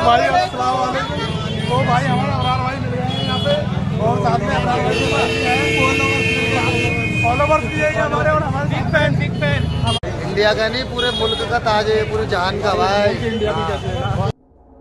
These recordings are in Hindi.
भाई अस्सलाम वालेकुम। तो भाई हमारे अबरार भाई मिल गए हैं यहाँ पे और साथ में अबरार भाई के पास हैं फॉलोवर्स भी है हमारे और हमारे बिग फैन। इंडिया का नहीं, पूरे मुल्क का ताज है, पूरे जहान का भाई। इंडिया भी कैसे है ना।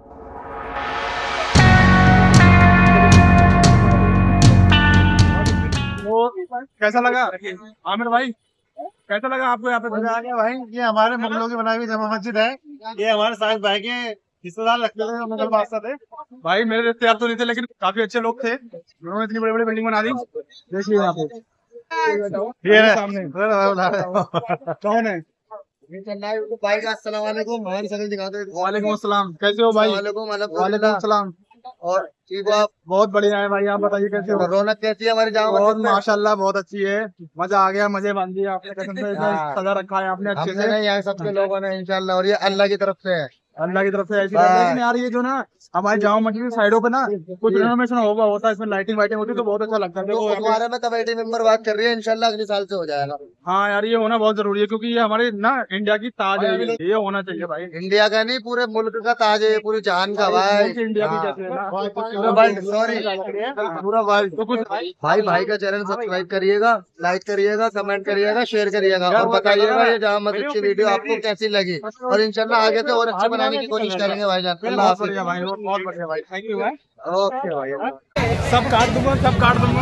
कैसा लगा आमिर भाई, कैसा लगा आपको यहाँ पे? मजा आ गया भाई। ये हमारे मुगलों की बनाई हुई जमा मस्जिद है। ये हमारे साहिब भाई के रिश्तेदार लगते थे, मुगल बादशाह थे भाई। मेरे रिश्तेदार तो नहीं थे लेकिन काफी अच्छे लोग थे, उन्होंने इतनी बड़ी बड़ी बिल्डिंग बना दी। देखिए यहाँ पे ये सामने कौन है भाई का? अस्सलाम वालेकुम। हमारी शक्ल दिखाते। वालेकुम अस्सलाम, कैसे हो भाई? वालेकुम अस्सलाम। और ठीक हो आप? बहुत बढ़िया है भाई, आप बताइए कैसे हो? रौनक कैसी है हमारी जामा बहुत मस्जिद में? माशाल्लाह बहुत अच्छी है, मजा आ गया, मजे बांध दिए आपने, कसम से सजा रखा है आपने अच्छे हमने से। नहीं, यहाँ सबके लोगों ने इंशाल्लाह। और ये अल्लाह की तरफ से है, अल्लाह की तरफ से ऐसी लेकिन यार ये जो ना हमारी जामा मस्जिद की साइडों पे ना कुछ रिनोवेशन होता है, इसमें लाइटिंग वाइटिंग होती है तो बहुत अच्छा लगता है। तो देखो हमारे में कमेटी मेंबर बात कर रही है, इंशाल्लाह अगले साल से हो जाएगा। हाँ यार ये होना बहुत जरूरी है क्योंकि ये हमारे ना इंडिया की ताज है, ये होना चाहिए भाई। इंडिया का नहीं, पूरे मुल्क का ताज है, पूरे जहान का भाई। इंडिया भी कैसे है ना। सॉरी पूरा वर्ल्ड। तो कुछ भाई का चैनल सब्सक्राइब करिएगा, लाइक करिएगा, कमेंट करिएगा, शेयर करिएगा और बताइएगा ये जामा मस्जिद की वीडियो आपको कैसी लगी। और इंशाल्लाह आगे से और अच्छे बनाने की कोशिश करेंगे भाईजान। अल्लाह बहुत हाफिज़ बढ़िया भाई, बहुत बढ़िया भाई, थैंक यू भाई। ओके भाई। सब काट दूंगा सब।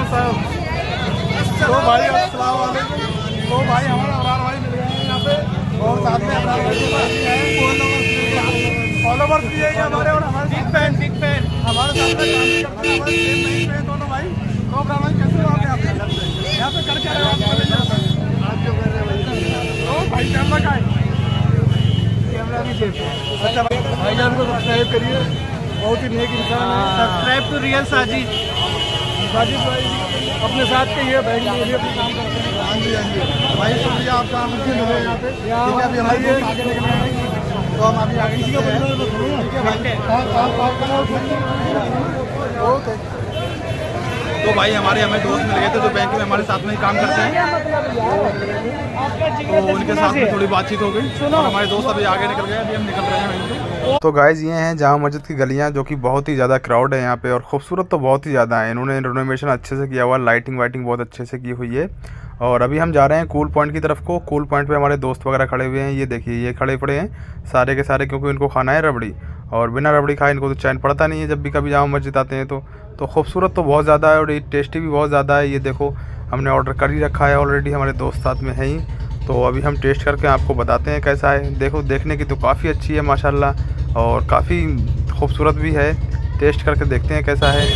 तो भाई अस्सलाम वालेकुम। तो भाई हमारे अबरार भाई मिल गए हैं यहाँ पे और साथ में अबरार भाई के पास हैं फॉलोवर्स भी है हमारे और हमारे बिग फैन हमारे साथ में काम करते हैं, हमारे सेम नहीं पे दोनों भाई। तो अबरार भाई कैसे हो आप यहाँ पे कर क्या रहे हो आप? तो भाई कैमरा का है, कैमरा भी सेफ। अच्छा भाई जान को सब्सक्राइब करिए, बहुत ही नेक इंसान है। सब्सक्राइब टू रियल साजिद भाई अपने साथ के ये भाई काम करते हैं। हाँ जी भाई, शुक्रिया आपका, हम मिले यहाँ पे। ठीक है, अभी हमारे आगे निकले हैं तो हम अभी आगे ठीक है भाई। ओके। तो भाई हमारे हमें दोस्त मिल गए थे जो बैंक में हमारे साथ में ही काम करते हैं, तो उनके साथ में थोड़ी बातचीत हो गई और हमारे दोस्त अभी आगे निकल गए, अभी हम निकल रहे हैं वहीं पे। तो गाइज ये हैं जामा मस्जिद की गलियां जो कि बहुत ही ज़्यादा क्राउड है यहाँ पे और खूबसूरत तो बहुत ही ज़्यादा है। इन्होंने रिनोवेशन अच्छे से किया हुआ, लाइटिंग वाइटिंग बहुत अच्छे से की हुई है। और अभी हम जा रहे हैं कूल पॉइंट की तरफ को। कूल पॉइंट पे हमारे दोस्त वगैरह खड़े हुए हैं, ये देखिए ये खड़े पड़े हैं सारे के सारे, क्योंकि इनको खाना है रबड़ी और बिना रबड़ी खाए इनको तो चैन पड़ता नहीं है जब भी कभी जामा मस्जिद आते हैं। तो खूबसूरत तो बहुत ज़्यादा है और ये टेस्टी भी बहुत ज़्यादा है। ये देखो हमने ऑर्डर कर ही रखा है ऑलरेडी, हमारे दोस्त साथ में है ही, तो अभी हम टेस्ट करके आपको बताते हैं कैसा है। देखो देखने की तो काफ़ी अच्छी है माशाल्लाह और काफ़ी खूबसूरत भी है। टेस्ट करके देखते हैं कैसा है।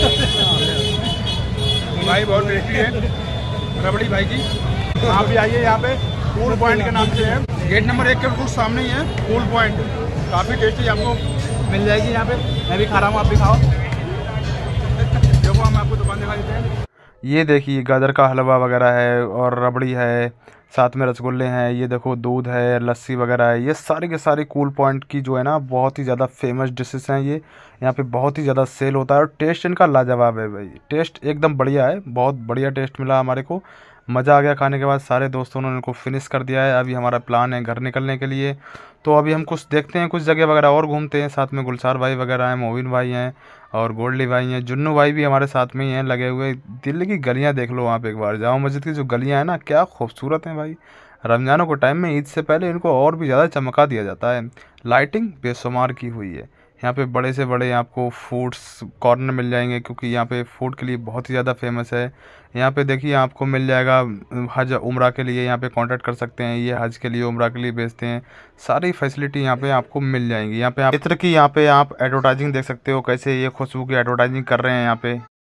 भाई बहुत टेस्टी है रबड़ी भाई की। आप भी आइए यहाँ पे, कूल पॉइंट के नाम से है, गेट नंबर 1 के बिल्कुल सामने ही है कूल पॉइंट। काफ़ी टेस्टी आपको मिल जाएगी यहाँ पे। मैं भी खा रहा हूँ, आप भी खाओ। देखो हम आपको दुकान दिखा देते हैं। ये देखिए गाजर का हलवा वगैरह है और रबड़ी है, साथ में रसगुल्ले हैं, ये देखो दूध है, लस्सी वगैरह है। ये सारी के सारी कूल पॉइंट की जो है ना बहुत ही ज़्यादा फेमस डिशेस हैं। ये यहाँ पे बहुत ही ज़्यादा सेल होता है और टेस्ट इनका लाजवाब है भाई। टेस्ट एकदम बढ़िया है, बहुत बढ़िया टेस्ट मिला हमारे को, मज़ा आ गया खाने के बाद। सारे दोस्तों ने उनको फिनिश कर दिया है। अभी हमारा प्लान है घर निकलने के लिए, तो अभी हम कुछ देखते हैं, कुछ जगह वगैरह और घूमते हैं। साथ में गुलजार भाई वगैरह हैं, मोबिन भाई हैं और गोल्डी भाई हैं, जुन्नू भाई भी हमारे साथ में ही हैं लगे हुए। दिल्ली की गलियां देख लो आप एक बार, जामा मस्जिद की जो गलियां हैं ना क्या खूबसूरत हैं भाई। रमज़ानों के टाइम में ईद से पहले इनको और भी ज़्यादा चमका दिया जाता है। लाइटिंग बेशुमार की हुई है। यहाँ पे बड़े से बड़े आपको फूड्स कॉर्नर मिल जाएंगे क्योंकि यहाँ पे फूड के लिए बहुत ही ज़्यादा फेमस है। यहाँ पे देखिए आपको मिल जाएगा हज उम्रा के लिए, यहाँ पे कांटेक्ट कर सकते हैं, ये हज के लिए उम्रा के लिए बेचते हैं। सारी फैसिलिटी यहाँ पे आपको मिल जाएंगी। यहाँ पे आप इत्र की यहाँ पे आप एडवर्टाइजिंग देख सकते हो, कैसे ये खुशबू की एडवर्टाइजिंग कर रहे हैं यहाँ पे।